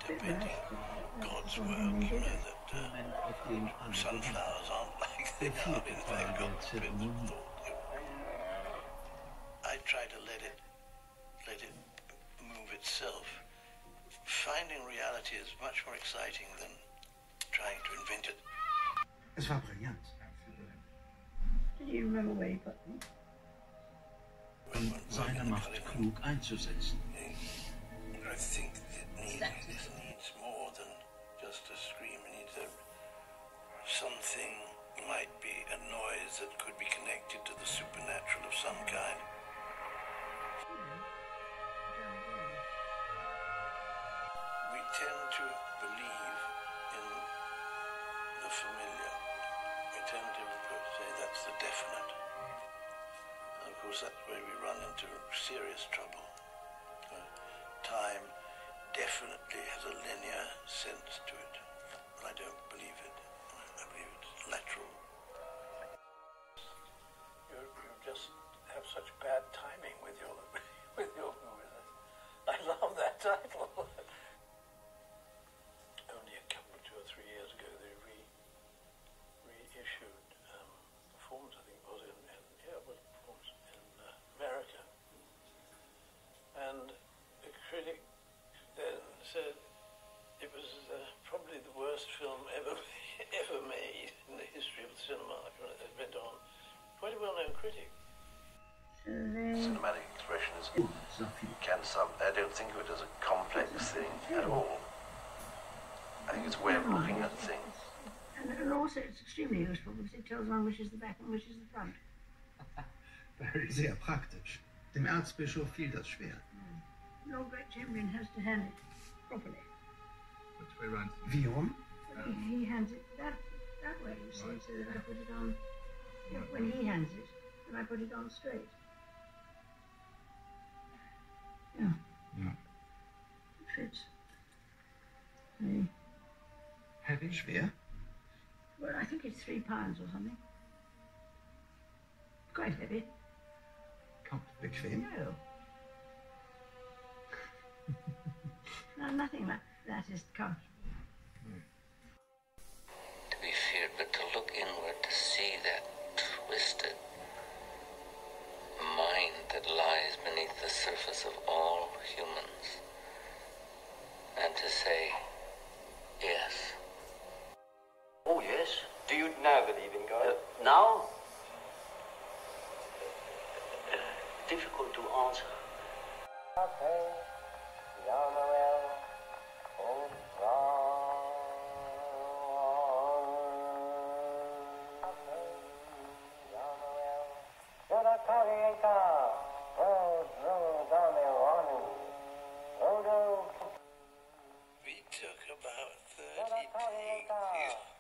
interpreting God's work, you know, that sunflowers aren't like they are, in fact, God's principle thought. I try to let it move itself. Finding reality is much more exciting than trying to invent it. Es war brillant. Did you remember where you put them? Seine Macht klug einzusetzen. I think this needs more than just a scream. It needs something, might be a noise that could be connected to the supernatural of some kind. We tend to believe in the familiar. We tend to say that's the definite. And of course, that's where we run into serious trouble. Time definitely has a linear sense to it, but I don't believe it. I believe it's lateral. You just have such bad timing with your movies. I love that title. Only a couple of 2 or 3 years ago, they reissued Performance, I think it was Performance in America, and the critic then said it was probably the worst film ever made in the history of the cinema. It went on. Quite a well-known critic. Cinematic expressionism I don't think of it as a complex thing at all. I think it's a way of looking at things. And also it's extremely useful because it tells one which is the back and which is the front. Sehr praktisch. Dem Erzbischof fiel das schwer. Lord Great Chamberlain has to hand it properly. Which way round? Wie rum? He hands it that way, you see, so that I put it on. When he hands it, then I put it on straight. Yeah. Ja. It fits. See? Heavy? Schwer? Well, I think it's 3 pounds or something. Quite heavy. Bequem? No. No, nothing like that is comfortable. To be feared, but to look inward, to see that twisted mind that lies beneath the surface of all humans, and to say, yes. Oh, yes. Do you now believe in God? Now? Difficult to answer. We took about 30 takes.